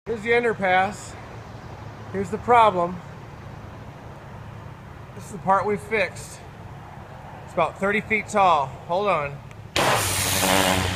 Here's the underpass. Here's the problem. This is the part we fixed. It's about 30 feet tall. Hold on.